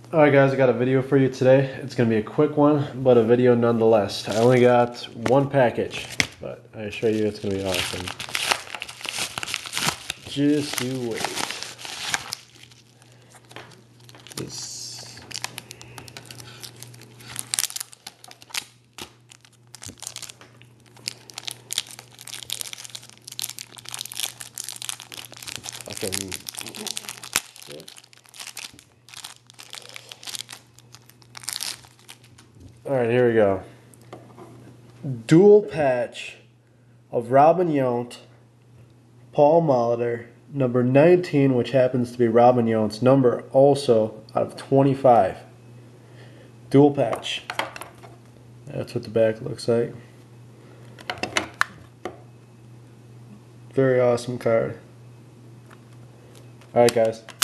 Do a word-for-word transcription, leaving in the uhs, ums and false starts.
Alright guys, I got a video for you today. It's going to be a quick one, but a video nonetheless. I only got one package, but I assure you it's going to be awesome. Just you wait. This... Okay. Yeah. Alright, here we go. Dual patch of Robin Yount, Paul Molitor, number nineteen, which happens to be Robin Yount's number also out of twenty-five. Dual patch. That's what the back looks like. Very awesome card. Alright guys.